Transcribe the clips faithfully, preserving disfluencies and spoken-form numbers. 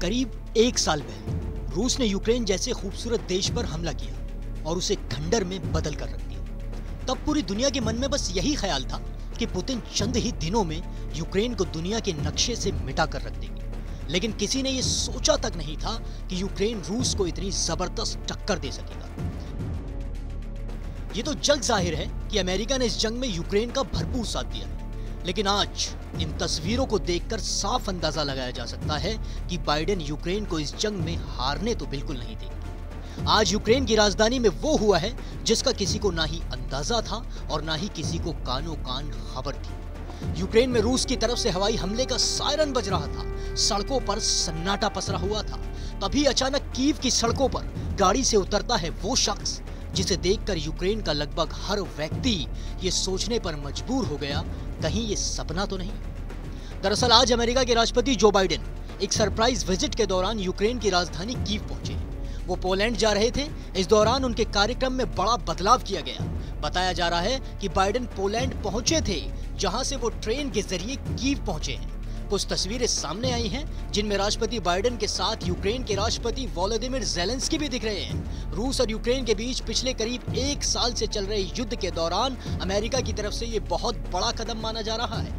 करीब एक साल पहले रूस ने यूक्रेन जैसे खूबसूरत देश पर हमला किया और उसे खंडर में बदल कर रख दिया। तब पूरी दुनिया के मन में बस यही ख्याल था कि पुतिन चंद ही दिनों में यूक्रेन को दुनिया के नक्शे से मिटा कर रख देंगे। लेकिन किसी ने यह सोचा तक नहीं था कि यूक्रेन रूस को इतनी जबरदस्त टक्कर दे सकेगा। ये तो जग जाहिर है कि अमेरिका ने इस जंग में यूक्रेन का भरपूर साथ दिया है, लेकिन आज इन तस्वीरों को देखकर साफ अंदाजा लगाया जा सकता है कि बाइडेन यूक्रेन को इस जंग में हारने तो बिल्कुल नहीं देंगे। आज यूक्रेन की राजधानी में वो हुआ है जिसका किसी को ना ही अंदाजा था और ना ही किसी को कानो कान खबर थी। यूक्रेन में रूस की तरफ से हवाई हमले का सायरन बज रहा था, सड़कों पर सन्नाटा पसरा हुआ था। तभी अचानक कीव की सड़कों पर गाड़ी से उतरता है वो शख्स जिसे देखकर यूक्रेन का लगभग हर व्यक्ति ये सोचने पर मजबूर हो गया, कहीं ये सपना तो नहीं। दरअसल आज अमेरिका के राष्ट्रपति जो बाइडेन एक सरप्राइज विजिट के दौरान यूक्रेन की राजधानी कीव पहुंचे। वो पोलैंड जा रहे थे। इस दौरान उनके कार्यक्रम में बड़ा बदलाव किया गया। बताया जा रहा है कि बाइडेन पोलैंड पहुंचे थे, जहां से वो ट्रेन के जरिए कीव पहुंचे हैं। कुछ तस्वीरें सामने आई हैं जिनमें राष्ट्रपति बाइडेन के साथ यूक्रेन के राष्ट्रपति वोलोदिमिर ज़ेलेंस्की भी दिख रहे हैं। रूस और यूक्रेन के बीच पिछले करीब एक साल से चल रहे युद्ध के दौरान अमेरिका की तरफ से ये बहुत बड़ा कदम माना जा रहा है।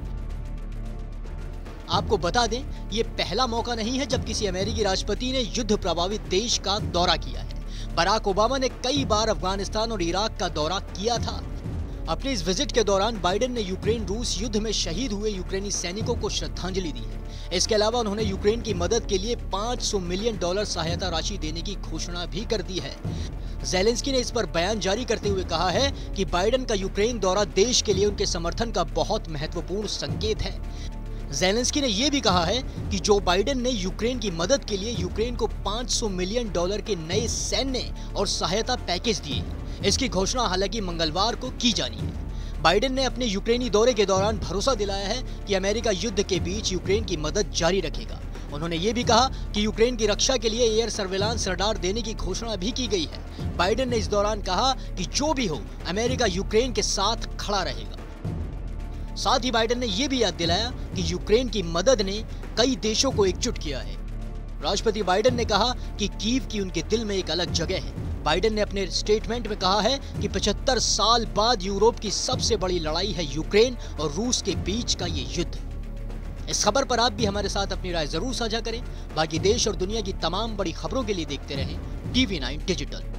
आपको बता दें, ये पहला मौका नहीं है जब किसी अमेरिकी राष्ट्रपति ने युद्ध प्रभावित देश का दौरा किया है। बराक ओबामा ने कई बार अफगानिस्तान और इराक का दौरा किया था। अपने इस विजिट के दौरान बाइडेन ने यूक्रेन रूस युद्ध में शहीद हुए यूक्रेनी सैनिकों को श्रद्धांजलि दी है। इसके अलावा उन्होंने यूक्रेन की मदद के लिए पाँच सौ मिलियन डॉलर सहायता राशि देने की घोषणा भी कर दी है। ज़ेलेंस्की ने इस पर बयान जारी करते हुए कहा है कि बाइडेन का यूक्रेन दौरा देश के लिए उनके समर्थन का बहुत महत्वपूर्ण संकेत है। ज़ेलेंस्की ने यह भी कहा है कि जो बाइडेन ने यूक्रेन की मदद के लिए यूक्रेन को पाँच सौ मिलियन डॉलर के नए सैन्य और सहायता पैकेज दिए। इसकी घोषणा हालांकि मंगलवार को की जानी है। बाइडेन ने अपने यूक्रेनी दौरे के दौरान भरोसा दिलाया है कि अमेरिका युद्ध के बीच यूक्रेन की मदद जारी रखेगा। उन्होंने ये भी कहा कि यूक्रेन की रक्षा के लिए एयर सर्वेलांस रडार देने की घोषणा भी की गई है। बाइडेन ने इस दौरान कहा कि जो भी हो, अमेरिका यूक्रेन के साथ खड़ा रहेगा। साथ ही बाइडेन ने यह भी याद दिलाया कि यूक्रेन की मदद ने कई देशों को एकजुट किया है। राष्ट्रपति बाइडेन ने कहा कि कीव की उनके दिल में एक अलग जगह है। बाइडेन ने अपने स्टेटमेंट में कहा है कि पचहत्तर साल बाद यूरोप की सबसे बड़ी लड़ाई है यूक्रेन और रूस के बीच का ये युद्ध। इस खबर पर आप भी हमारे साथ अपनी राय जरूर साझा करें। बाकी देश और दुनिया की तमाम बड़ी खबरों के लिए देखते रहें टीवी नाइन डिजिटल।